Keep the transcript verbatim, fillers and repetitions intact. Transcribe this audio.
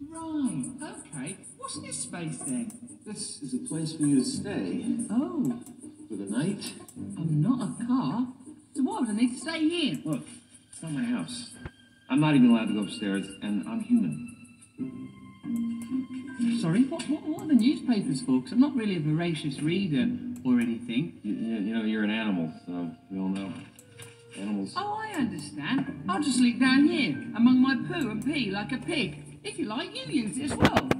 Right, okay. What's this space then? This is a place for you to stay. Oh. For the night. I'm not a car. So why would I need to stay here? Look, it's not my house. I'm not even allowed to go upstairs, and I'm human. Sorry, what, what, what are the newspapers for? Because I'm not really a voracious reader or anything. You, you, you know, you're an animal, so we all know. Animals. Oh, I understand. I'll just sleep down here, among my poo and pee like a pig. If you like, you use it as well.